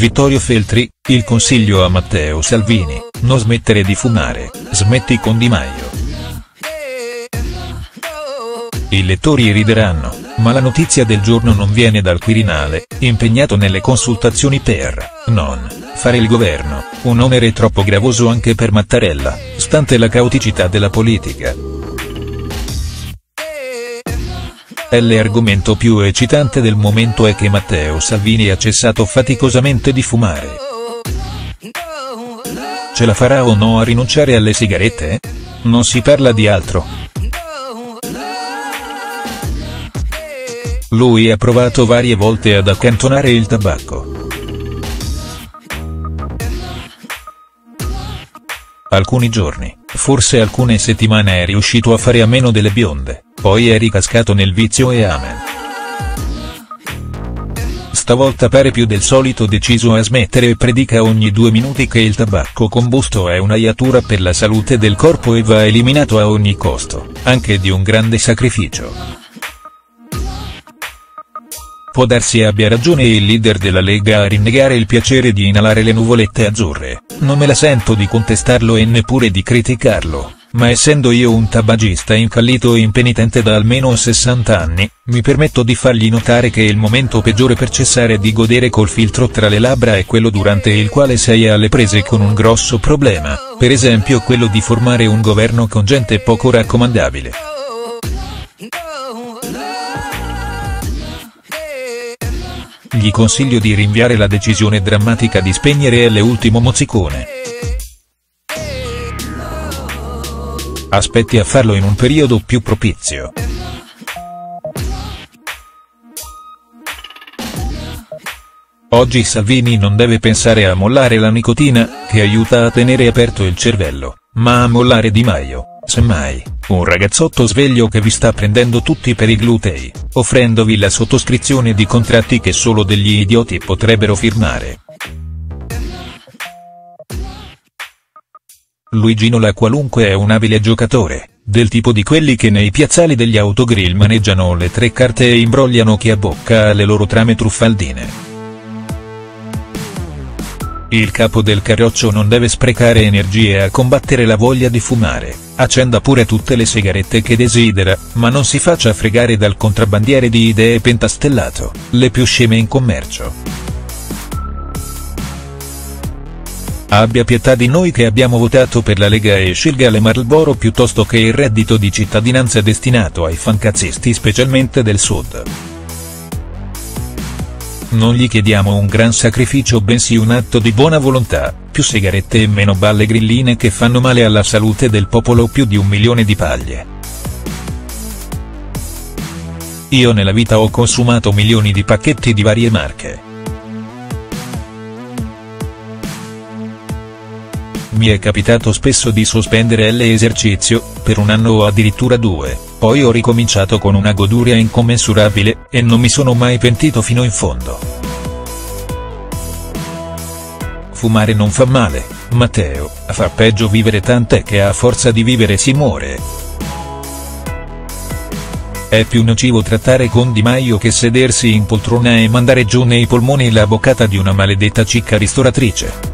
Vittorio Feltri, il consiglio a Matteo Salvini: non smettere di fumare, smetti con Di Maio. I lettori rideranno, ma la notizia del giorno non viene dal Quirinale, impegnato nelle consultazioni per non fare il governo, un onere troppo gravoso anche per Mattarella, stante la caoticità della politica. L'argomento più eccitante del momento è che Matteo Salvini ha cessato faticosamente di fumare. Ce la farà o no a rinunciare alle sigarette? Non si parla di altro. Lui ha provato varie volte ad accantonare il tabacco. Alcuni giorni, forse alcune settimane è riuscito a fare a meno delle bionde, poi è ricascato nel vizio e amen. Stavolta pare più del solito deciso a smettere e predica ogni 2 minuti che il tabacco combusto è una iatura per la salute del corpo e va eliminato a ogni costo, anche di un grande sacrificio. Può darsi abbia ragione il leader della Lega a rinnegare il piacere di inalare le nuvolette azzurre, non me la sento di contestarlo e neppure di criticarlo, ma essendo io un tabagista incallito e impenitente da almeno 60 anni, mi permetto di fargli notare che il momento peggiore per cessare di godere col filtro tra le labbra è quello durante il quale sei alle prese con un grosso problema, per esempio quello di formare un governo con gente poco raccomandabile. Gli consiglio di rinviare la decisione drammatica di spegnere l'ultimo mozzicone. Aspetti a farlo in un periodo più propizio. Oggi Salvini non deve pensare a mollare la nicotina, che aiuta a tenere aperto il cervello, ma a mollare Di Maio, semmai, un ragazzotto sveglio che vi sta prendendo tutti per i glutei, offrendovi la sottoscrizione di contratti che solo degli idioti potrebbero firmare. Luigino La Qualunque è un abile giocatore, del tipo di quelli che nei piazzali degli autogrill maneggiano le 3 carte e imbrogliano chi a bocca alle loro trame truffaldine. Il capo del carroccio non deve sprecare energie a combattere la voglia di fumare, accenda pure tutte le sigarette che desidera, ma non si faccia fregare dal contrabbandiere di idee pentastellato, le più sceme in commercio. Abbia pietà di noi che abbiamo votato per la Lega e scelga le Marlboro piuttosto che il reddito di cittadinanza destinato ai fancazzisti specialmente del Sud. Non gli chiediamo un gran sacrificio bensì un atto di buona volontà, più sigarette e meno balle grilline che fanno male alla salute del popolo, più di 1 milione di paglie. Io nella vita ho consumato milioni di pacchetti di varie marche. Mi è capitato spesso di sospendere l'esercizio, per 1 anno o addirittura 2, poi ho ricominciato con una goduria incommensurabile, e non mi sono mai pentito fino in fondo. Fumare non fa male, Matteo, fa peggio vivere, tant'è che a forza di vivere si muore. È più nocivo trattare con Di Maio che sedersi in poltrona e mandare giù nei polmoni la boccata di una maledetta cicca ristoratrice.